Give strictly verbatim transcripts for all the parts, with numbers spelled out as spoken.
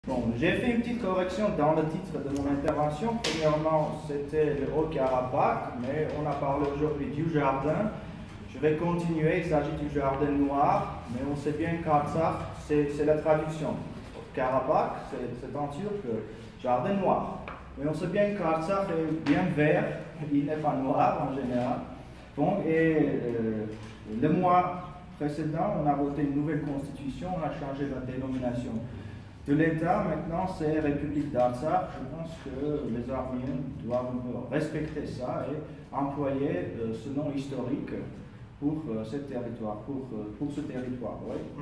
Bon, j'ai fait une petite correction dans le titre de mon intervention. Premièrement, c'était le Haut-Karabakh, mais on a parlé aujourd'hui du jardin. Je vais continuer, il s'agit du jardin noir, mais on sait bien qu'Artsakh, c'est la traduction. Karabakh, c'est en turc, jardin noir. Mais on sait bien qu'Artsakh est bien vert, il n'est pas noir en général. Donc, et euh, le mois précédent, on a voté une nouvelle constitution, on a changé la dénomination de l'État. Maintenant, c'est République d'Artsakh. Je pense que les Arméniens doivent respecter ça et employer euh, ce nom historique pour euh, ce territoire. Pour, euh, pour ce territoire oui.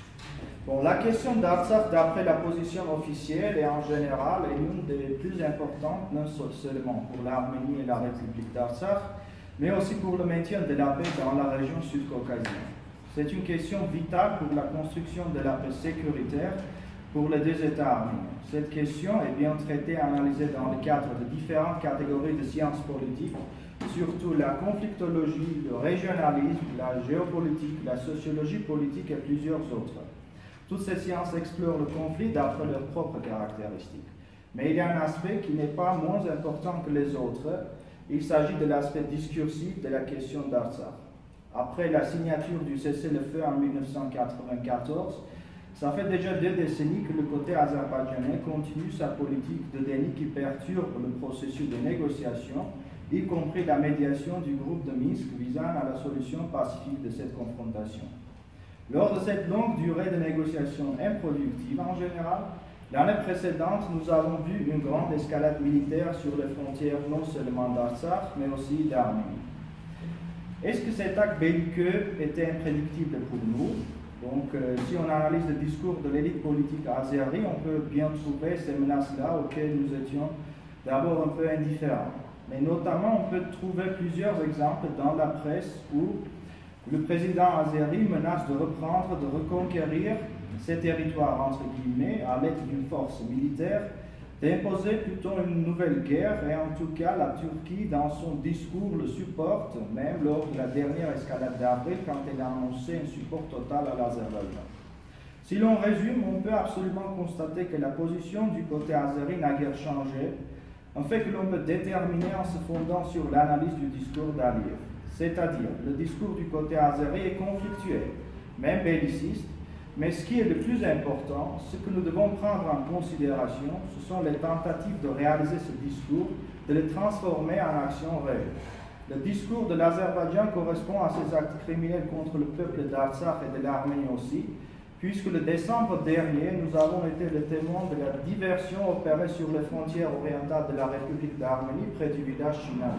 Bon, la question d'Artsakh, d'après la position officielle et en général, est l'une des plus importantes, non seulement pour l'Arménie et la République d'Artsakh, mais aussi pour le maintien de la paix dans la région sud-caucasienne. C'est une question vitale pour la construction de la paix sécuritaire pour les deux États arméniens. Cette question est bien traitée et analysée dans le cadre de différentes catégories de sciences politiques, surtout la conflictologie, le régionalisme, la géopolitique, la sociologie politique et plusieurs autres. Toutes ces sciences explorent le conflit d'après leurs propres caractéristiques. Mais il y a un aspect qui n'est pas moins important que les autres. Il s'agit de l'aspect discursif de la question d'Artsakh. Après la signature du cessez-le-feu en mille neuf cent quatre-vingt-quatorze, ça fait déjà deux décennies que le côté azerbaïdjanais continue sa politique de déni qui perturbe le processus de négociation, y compris la médiation du groupe de Minsk visant à la solution pacifique de cette confrontation. Lors de cette longue durée de négociations improductives en général, l'année précédente, nous avons vu une grande escalade militaire sur les frontières non seulement d'Artsakh, mais aussi d'Arménie. Est-ce que cet acte belliqueux était imprédictible pour nous? Donc, euh, si on analyse le discours de l'élite politique azérie, on peut bien trouver ces menaces-là auxquelles nous étions d'abord un peu indifférents. Mais notamment, on peut trouver plusieurs exemples dans la presse où le président azéri menace de reprendre, de reconquérir ces territoires, entre guillemets, à l'aide d'une force militaire, d'imposer plutôt une nouvelle guerre, et en tout cas, la Turquie, dans son discours, le supporte, même lors de la dernière escalade d'avril, quand elle a annoncé un support total à l'Azerbaïdjan. Si l'on résume, on peut absolument constater que la position du côté azéri n'a guère changé, un fait que l'on peut déterminer en se fondant sur l'analyse du discours d'Aliyev. C'est-à-dire, le discours du côté azéri est conflictuel, même belliciste, mais ce qui est le plus important, ce que nous devons prendre en considération, ce sont les tentatives de réaliser ce discours, de le transformer en action réelle. Le discours de l'Azerbaïdjan correspond à ces actes criminels contre le peuple d'Artsakh et de l'Arménie aussi, puisque le décembre dernier, nous avons été les témoins de la diversion opérée sur les frontières orientales de la République d'Arménie près du village Chinali.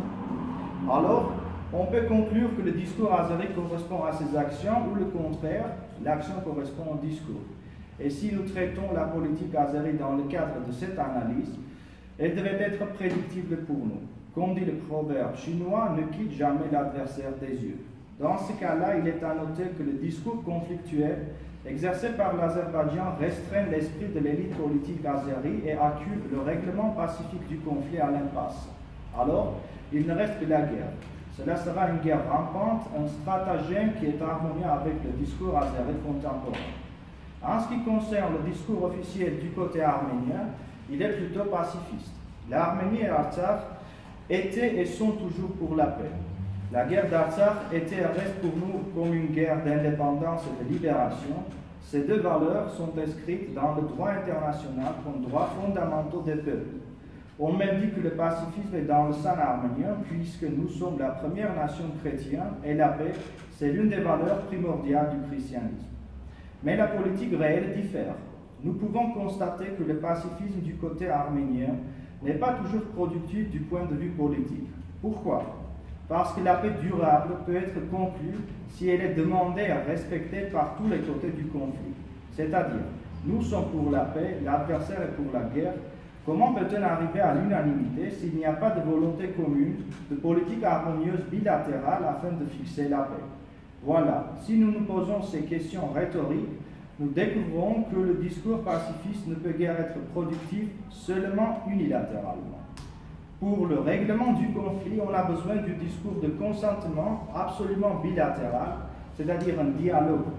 Alors, on peut conclure que le discours azéri correspond à ces actions ou le contraire, l'action correspond au discours. Et si nous traitons la politique azéri dans le cadre de cette analyse, elle devait être prédictible pour nous. Comme dit le proverbe chinois, ne quitte jamais l'adversaire des yeux. Dans ce cas-là, il est à noter que le discours conflictuel exercé par l'Azerbaïdjan restreint l'esprit de l'élite politique azéri et accule le règlement pacifique du conflit à l'impasse. Alors, il ne reste que la guerre. Cela sera une guerre rampante, un stratagème qui est harmonieux avec le discours azéri contemporain. En ce qui concerne le discours officiel du côté arménien, il est plutôt pacifiste. L'Arménie et Artsakh étaient et sont toujours pour la paix. La guerre d'Artsakh était et reste pour nous comme une guerre d'indépendance et de libération. Ces deux valeurs sont inscrites dans le droit international comme droits fondamentaux des peuples. On même dit que le pacifisme est dans le sang arménien, puisque nous sommes la première nation chrétienne et la paix, c'est l'une des valeurs primordiales du christianisme. Mais la politique réelle diffère. Nous pouvons constater que le pacifisme du côté arménien n'est pas toujours productif du point de vue politique. Pourquoi? Parce que la paix durable peut être conclue si elle est demandée et respectée par tous les côtés du conflit. C'est-à-dire, nous sommes pour la paix, l'adversaire est pour la guerre. Comment peut-on arriver à l'unanimité s'il n'y a pas de volonté commune, de politique harmonieuse bilatérale afin de fixer la paix? Voilà, si nous nous posons ces questions rhétoriques, nous découvrons que le discours pacifiste ne peut guère être productif seulement unilatéralement. Pour le règlement du conflit, on a besoin du discours de consentement absolument bilatéral, c'est-à-dire un dialogue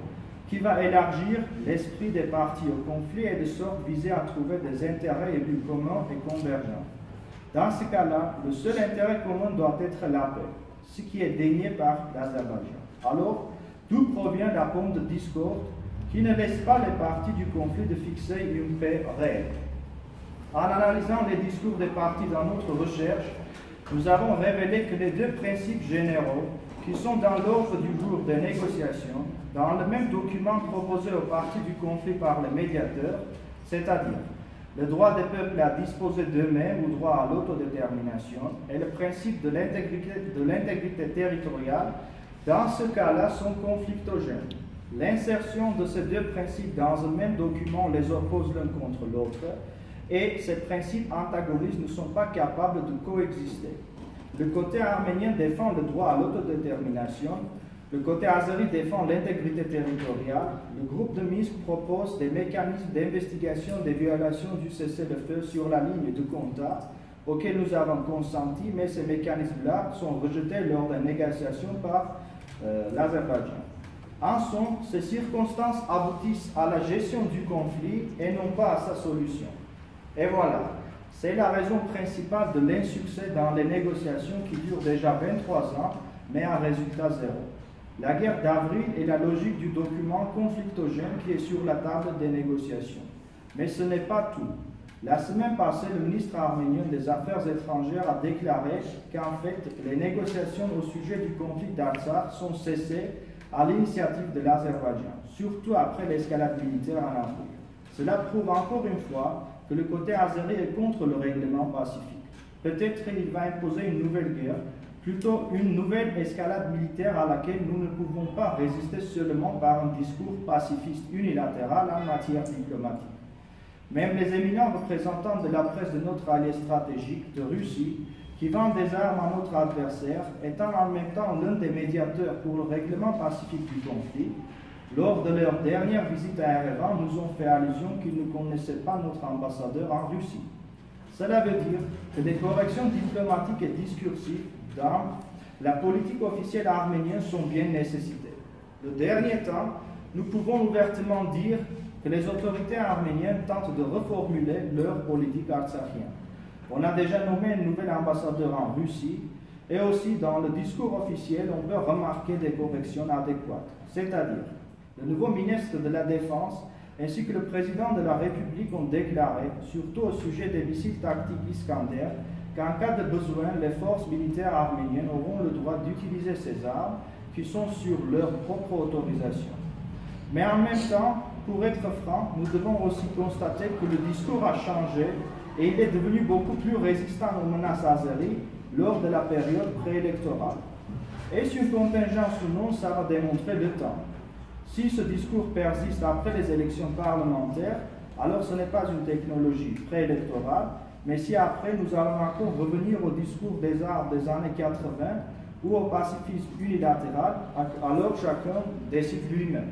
qui va élargir l'esprit des parties au conflit et de sorte viser à trouver des intérêts et buts communs et convergents. Dans ce cas-là, le seul intérêt commun doit être la paix, ce qui est dénié par l'Azerbaïdjan. Alors, d'où provient la pompe de discorde qui ne laisse pas les parties du conflit de fixer une paix réelle? En analysant les discours des parties dans notre recherche, nous avons révélé que les deux principes généraux qui sont dans l'ordre du jour des négociations, dans le même document proposé aux parties du conflit par les médiateurs, c'est-à-dire le droit des peuples à disposer d'eux-mêmes ou droit à l'autodétermination et le principe de l'intégrité, de l'intégrité territoriale, dans ce cas-là, sont conflictogènes. L'insertion de ces deux principes dans un même document les oppose l'un contre l'autre, et ces principes antagonistes ne sont pas capables de coexister. Le côté arménien défend le droit à l'autodétermination, le côté azéri défend l'intégrité territoriale. Le groupe de Minsk propose des mécanismes d'investigation des violations du cessez-le-feu sur la ligne de Konta, auxquels nous avons consenti, mais ces mécanismes-là sont rejetés lors des négociations par euh, l'Azerbaïdjan. En somme, ces circonstances aboutissent à la gestion du conflit et non pas à sa solution. Et voilà, c'est la raison principale de l'insuccès dans les négociations qui durent déjà vingt-trois ans, mais à résultat zéro. La guerre d'avril est la logique du document conflictogène qui est sur la table des négociations. Mais ce n'est pas tout. La semaine passée, le ministre arménien des Affaires étrangères a déclaré qu'en fait, les négociations au sujet du conflit d'Artsakh sont cessées à l'initiative de l'Azerbaïdjan, surtout après l'escalade militaire en avril. Cela prouve encore une fois que le côté azéri est contre le règlement pacifique. Peut-être qu'il va imposer une nouvelle guerre, plutôt une nouvelle escalade militaire à laquelle nous ne pouvons pas résister seulement par un discours pacifiste unilatéral en matière diplomatique. Même les éminents représentants de la presse de notre allié stratégique, de Russie, qui vendent des armes à notre adversaire, étant en même temps l'un des médiateurs pour le règlement pacifique du conflit, lors de leur dernière visite à Erevan, nous ont fait allusion qu'ils ne connaissaient pas notre ambassadeur en Russie. Cela veut dire que des corrections diplomatiques et discursives dans la politique officielle arménienne sont bien nécessitées. De dernier temps, nous pouvons ouvertement dire que les autorités arméniennes tentent de reformuler leur politique artsakhienne. On a déjà nommé un nouvel ambassadeur en Russie, et aussi dans le discours officiel, on peut remarquer des corrections adéquates, c'est-à-dire le nouveau ministre de la Défense ainsi que le président de la République ont déclaré, surtout au sujet des missiles tactiques Iskander, qu'en cas de besoin, les forces militaires arméniennes auront le droit d'utiliser ces armes qui sont sur leur propre autorisation. Mais en même temps, pour être franc, nous devons aussi constater que le discours a changé et il est devenu beaucoup plus résistant aux menaces azéries lors de la période préélectorale. Est-ce une contingence ou non, ça va démontrer le temps. Si ce discours persiste après les élections parlementaires, alors ce n'est pas une technologie préélectorale, mais si après nous allons encore revenir au discours des arts des années quatre-vingt ou au pacifisme unilatéral, alors chacun décide lui-même.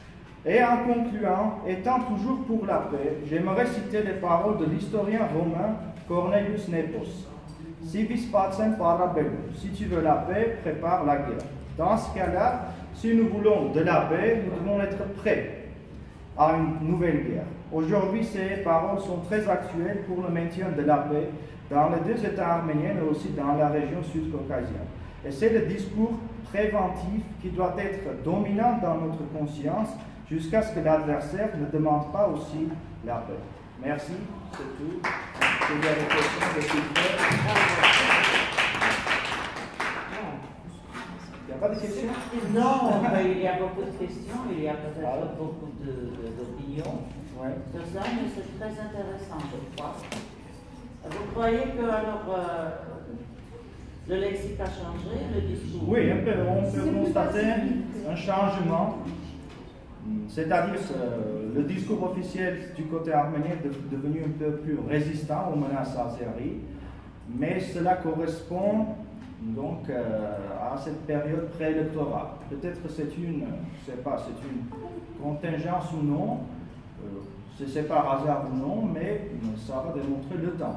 Et en concluant, étant toujours pour la paix, j'aimerais citer les paroles de l'historien romain Cornelius Nepos. Si vis pacem para bellum, si tu veux la paix, prépare la guerre. Dans ce cas-là, si nous voulons de la paix, nous devons être prêts à une nouvelle guerre. Aujourd'hui, ces paroles sont très actuelles pour le maintien de la paix dans les deux États arméniens et aussi dans la région sud-caucasienne. Et c'est le discours préventif qui doit être dominant dans notre conscience jusqu'à ce que l'adversaire ne demande pas aussi la paix. Merci, c'est tout. Si vous avez des questions, je suis prêt. Il n'y a pas de questions? Non, il y a beaucoup de questions, il y a peut-être ah. beaucoup d'opinions ouais. sur ça, mais c'est très intéressant, je crois. Vous croyez que alors euh, le lexique a changé, le discours? Oui, on peut, on peut constater un changement. C'est-à-dire que le discours officiel du côté arménien est devenu un peu plus résistant aux menaces azéries, mais cela correspond donc euh, à cette période préélectorale. Peut-être que c'est une, je sais pas, c'est une contingence ou non, euh, c'est par hasard ou non, mais ça va démontrer le temps.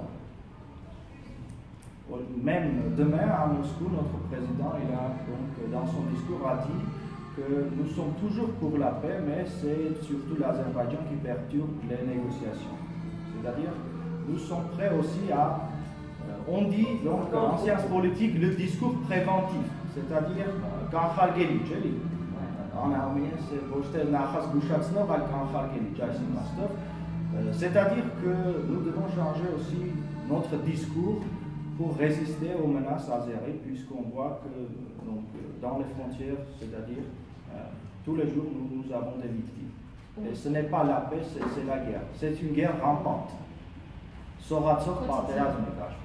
Même demain à Moscou, notre président, il a donc dans son discours a dit que nous sommes toujours pour la paix, mais c'est surtout l'Azerbaïdjan qui perturbe les négociations. C'est-à-dire, nous sommes prêts aussi à, euh, on dit donc en sciences politiques, le discours préventif, c'est-à-dire quand Khalgeli, en arménien c'est Bostel Nachas Gouchatsnov al Khalgeli, c'est-à-dire que nous devons changer aussi notre discours pour résister aux menaces azéries, puisqu'on voit que donc, dans les frontières, c'est-à-dire euh, tous les jours, nous, nous avons des victimes. Et ce n'est pas la paix, c'est la guerre. C'est une guerre rampante. Soratsov par Déaz Mekach.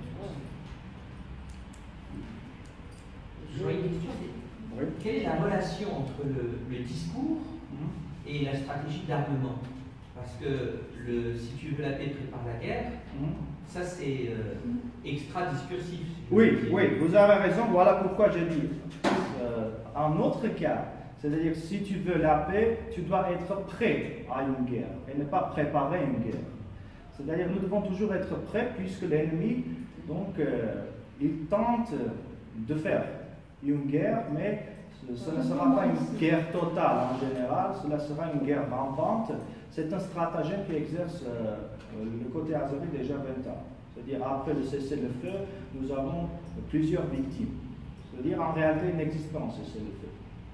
J'aurais une question. Oui. Quelle est la relation entre le, le discours mmh. et la stratégie d'armement? Parce que le, si tu veux la paix, prépare la guerre. Mmh. Ça, c'est euh, extra-discursif. Si oui, oui, vous avez raison. Voilà pourquoi j'ai dit. Euh, en autre cas, c'est-à-dire si tu veux la paix, tu dois être prêt à une guerre et ne pas préparer une guerre. C'est-à-dire nous devons toujours être prêts puisque l'ennemi, donc, euh, il tente de faire une guerre, mais ce, ce ne sera pas une guerre totale en général, cela sera une guerre rampante. C'est un stratagème qui exerce euh, le côté azéri déjà vingt ans. C'est-à-dire, après le cessez-le-feu, nous avons plusieurs victimes. C'est-à-dire, en réalité, il n'existe pas un cessez-le-feu.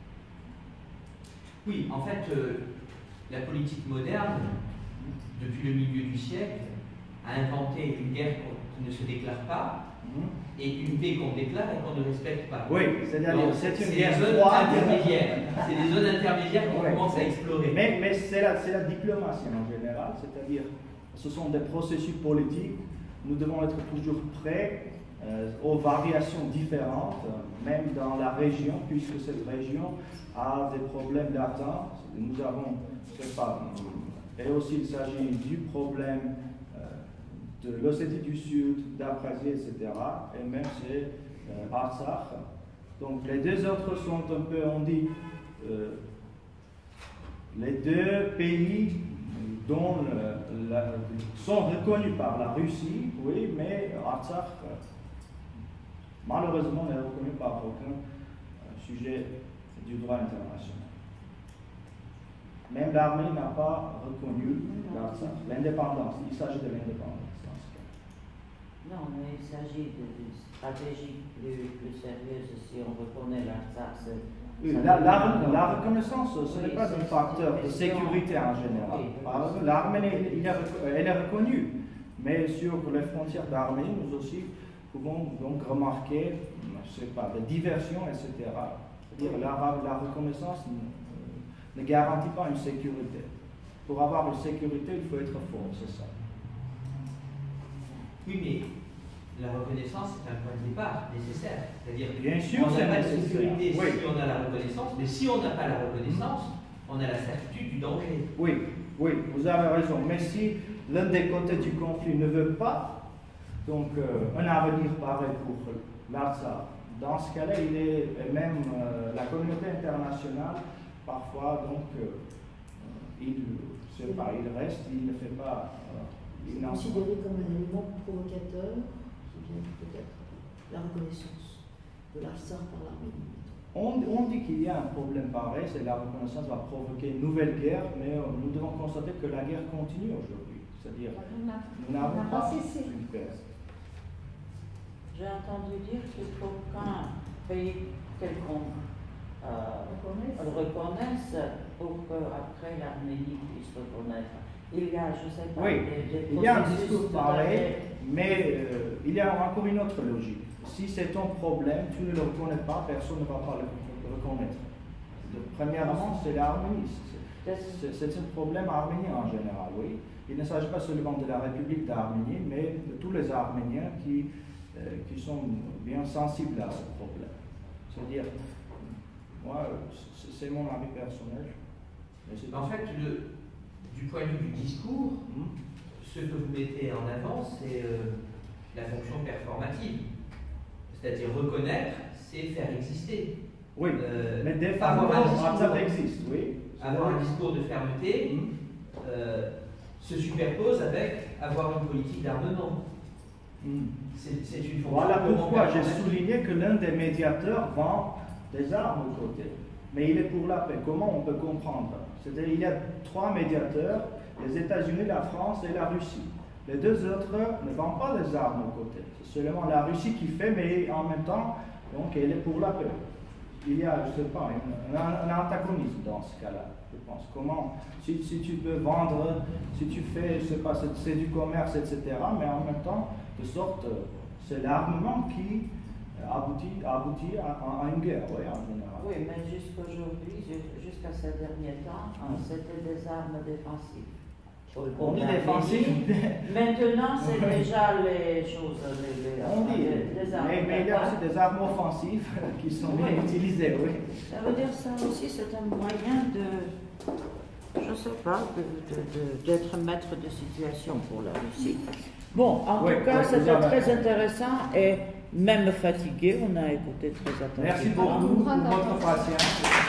Oui, en fait, euh, la politique moderne, depuis le milieu du siècle, a inventé une guerre qui ne se déclare pas mmh. et une paix qu'on déclare et qu'on ne respecte pas. Oui, c'est-à-dire c'est une guerre des zones intermédiaires. C'est des zones intermédiaires qu'on oui. commence à explorer. Mais, mais c'est la, la diplomatie en général, c'est-à-dire ce sont des processus politiques. Nous devons être toujours prêts euh, aux variations différentes, même dans la région, puisque cette région a des problèmes latents. Nous avons, je sais pas, et aussi il s'agit du problème euh, de l'Ossétie du Sud, d'Abkhazie, et cetera. Et même c'est euh, Artsakh. Donc les deux autres sont un peu, on dit, euh, les deux pays dont le, la, sont reconnus par la Russie, oui, mais Artsakh, euh, malheureusement, n'est reconnu par aucun euh, sujet du droit international. Même l'Arménie n'a pas reconnu l'Artsakh, l'indépendance. Il s'agit de l'indépendance dans ce cas. Non, mais il s'agit d'une stratégie plus, plus sérieuse si on reconnaît l'Artsakh. Oui, la, la, la reconnaissance, ce n'est oui, pas un facteur de sécurité en général. Oui, oui. L'Arménie, elle est reconnue, mais sur les frontières d'Arménie, nous aussi pouvons donc remarquer, je ne sais pas, des diversions, et cetera. C'est-à-dire la, la reconnaissance ne, ne garantit pas une sécurité. Pour avoir une sécurité, il faut être fort, c'est ça. Oui, mais la reconnaissance, c'est un point de départ nécessaire. C'est-à-dire bien sûr, on n'a pas de sécurité oui. si on a la reconnaissance, mais si on n'a pas la reconnaissance, on a la certitude du danger. Oui, oui, vous avez raison. Mais si l'un des côtés du conflit ne veut pas, donc euh, un avenir pareil pour l'Artsakh, dans ce cas-là, il est et même euh, la communauté internationale, parfois, donc, euh, il, je sais pas, il reste, il ne fait pas. Euh, il est considéré comme un élément provocateur. Peut-être la reconnaissance de l'Artsakh par l'Arménie. On, on dit qu'il y a un problème pareil, c'est que la reconnaissance va provoquer une nouvelle guerre, mais euh, nous devons constater que la guerre continue aujourd'hui. C'est-à-dire, nous n'avons pas une paix. J'ai entendu dire qu'il faut qu'un pays quelconque euh, le reconnaisse pour qu'après l'Arménie puisse reconnaître. Il y a, je ne sais pas, oui, des, des il y a un discours pareil, mais euh, il y a encore une autre logique. Si c'est ton problème, tu ne le reconnais pas, personne ne va pas le reconnaître. Premièrement, c'est l'Arménie. C'est un problème arménien en général, oui. Il ne s'agit pas seulement de la République d'Arménie, mais de tous les Arméniens qui, euh, qui sont bien sensibles à ce problème. C'est-à-dire, moi, c'est mon avis personnel. En fait, le, du point de vue du discours, mmh. ce que vous mettez en avant, c'est euh, la fonction performative. C'est-à-dire reconnaître, c'est faire exister. Oui, euh, mais des avoir un discours, ça existe, oui. Avoir un discours de fermeté mmh. euh, se superpose avec avoir une politique d'armement. Mmh. C'est une fonction. Voilà pourquoi j'ai souligné que l'un des médiateurs vend des armes aux côtés. mais il est pour la paix. Comment on peut comprendre? C'est-à-dire il y a trois médiateurs, les États-Unis, la France et la Russie. Les deux autres ne vendent pas des armes aux côtés. C'est seulement la Russie qui fait, mais en même temps, donc, elle est pour la paix. Il y a, je ne sais pas, une, un, un antagonisme dans ce cas-là, je pense. Comment, si, si tu peux vendre, si tu fais, je ne sais pas, c'est du commerce, et cetera, mais en même temps, de sorte, c'est l'armement qui aboutit, aboutit à, à une guerre, oui, en général. Oui, mais jusqu'aujourd'hui, jusqu'à ces derniers temps, c'était des armes défensives. On dit défensif. Maintenant, c'est déjà les choses. Les, les, on dit, les, les armes mais, mais il y a aussi des armes offensives qui sont bien oui. utilisées, oui. Ça veut dire ça aussi, c'est un moyen de, je ne sais pas, d'être maître de situation pour la Russie. Bon, en oui, tout cas, oui, c'était très intéressant et même fatigué, on a écouté très attentivement. Merci beaucoup pour votre patience.